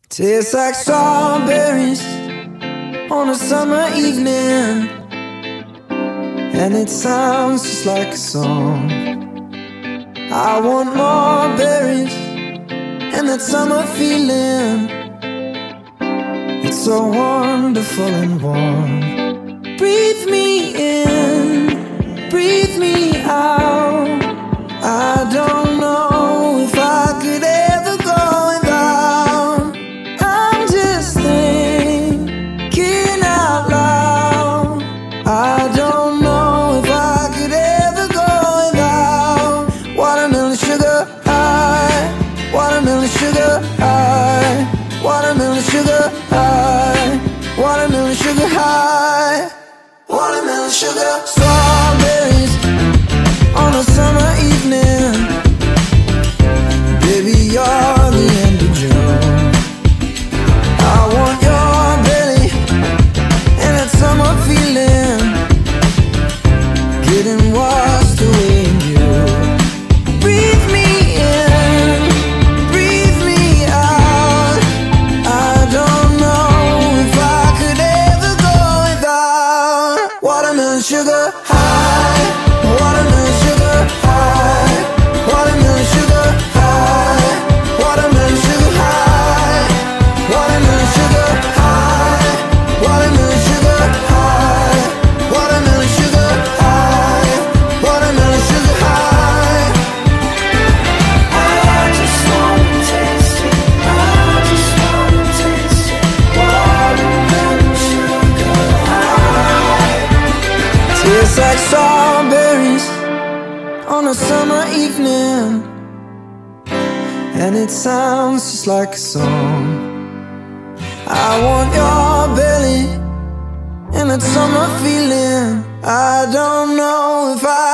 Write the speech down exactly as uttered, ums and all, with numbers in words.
Tastes like strawberries on a summer evening, and it sounds just like a song. I want more berries and that summer feeling. It's so wonderful and warm. Breathe me in, breathe me out. I don't know if I could ever go without. I'm just thinking out loud. I don't know if I could ever go without watermelon sugar high, watermelon sugar high, watermelon sugar high, watermelon sugar high, watermelon sugar. Strawberries on a summer evening, baby, you're the end of June. I want your belly and that summer feeling, getting washed away in you. Breathe me in, breathe me out. I don't know if I could ever go without watermelon sugar high, watermelon sugar high, watermelon sugar high, watermelon sugar high, watermelon sugar high, watermelon sugar high, watermelon sugar high, watermelon sugar high. I just wanna taste it, I just wanna taste it, watermelon sugar high. Tastes like strawberries on a summer evening, and it sounds just like a song. I want your belly and that summer feeling. I don't know if I